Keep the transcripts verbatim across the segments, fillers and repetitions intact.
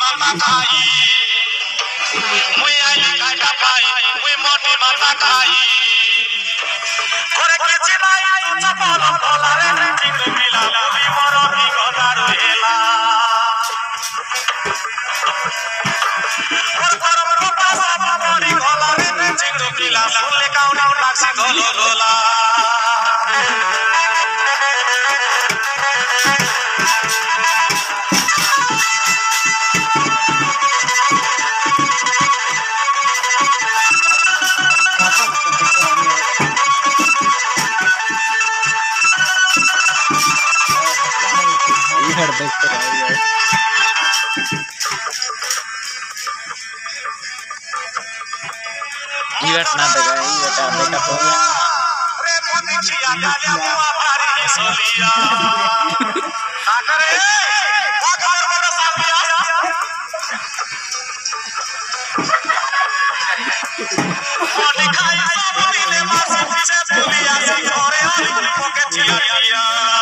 mata kai mui ai kai ta pai mui moti mata kai kore kichi nai chapal polare ting mila boli moro ki godar hela kor kor rupa sa bori golare ting mila boli kauna laksi golo gola इधर देखते रहिए event ना देगा event देखा तो रे मोती छिया डालिया मुआ भारी सोलिया आकरे आकर बड़ा सालिया मोटी खाई सब दिले मासी पीछे पुलिया सी घरे आई पोके छिया छिया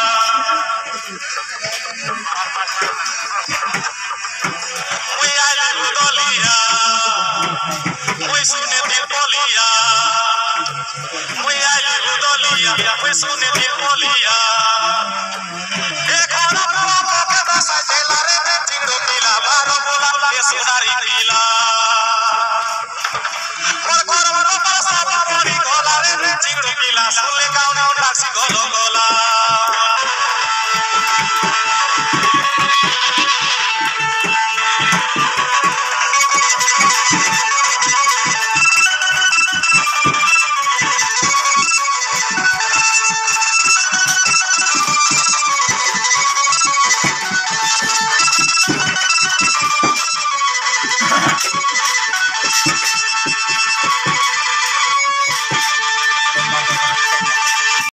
we ai ludolia we sune dil bolia we ai ludolia we sune dil bolia e khana pura ke basa jela re tindo pila baro bola ke sunari pila kor kor ro basa bori gola re tindo pila sule